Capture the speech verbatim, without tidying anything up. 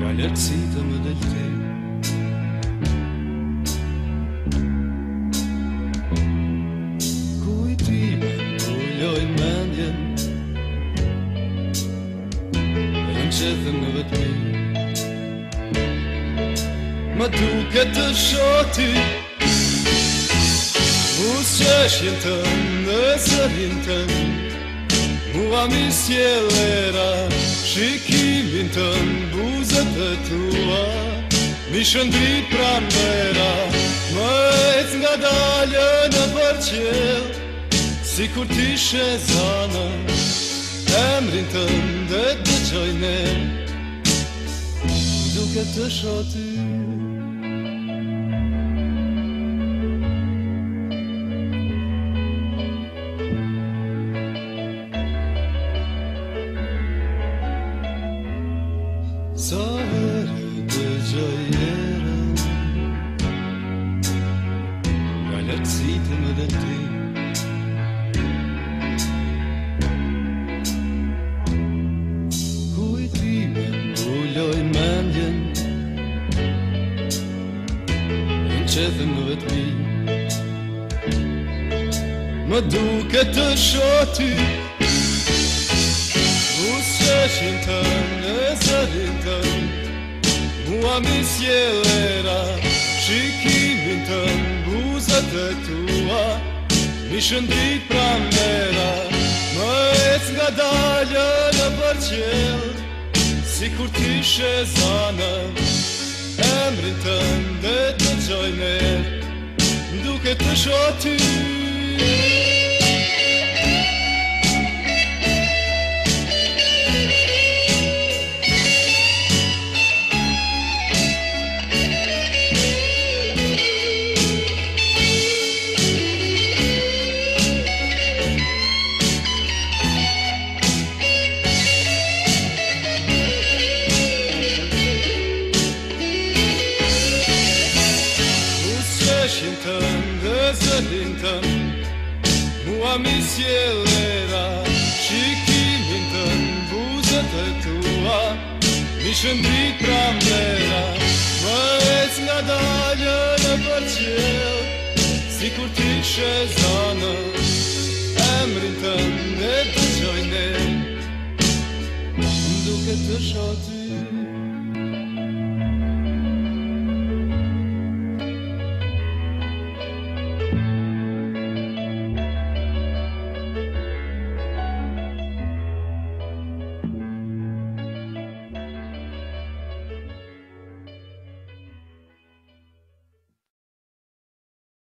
Galerzita-më del te Kujtime ullojnë mendjen Në qethën në vetëmi Ma duke të shoti Busqeshjen tënë në zërin tënë Mua mi sjellera Shikimin tënë buzët e tua Mi shëndrit pranvera Më ec nga dalë në përqel Si kur t'ishe zanë Emrin tënë dhe dëgjoj ne Duke të shoti Sa herë dëgjoj erën Nga lartësitë më dhe ti Kujtime ullojnë mendjen Në qethën më vetëmi Më duke të shoti Busqeshjen tënë e zërin tënë Mua mi sjellera Shikimin tënë buzët e tua Mi shëndrit pranvera Më ec nga dalë në përqel Si kur t'ishe zanë Emrin tënë dhe dëgjoj ne Duke të shoti Busqeshjen tënë dhe zërin tënë Mua mi sjellera Shikimin tënë buzët e tua Mi shëndrit pranvera Më ec nga dalë në përqel Si kur t'ishe zanë Emrin tënë dhe dëgjoj ne Duke të shoti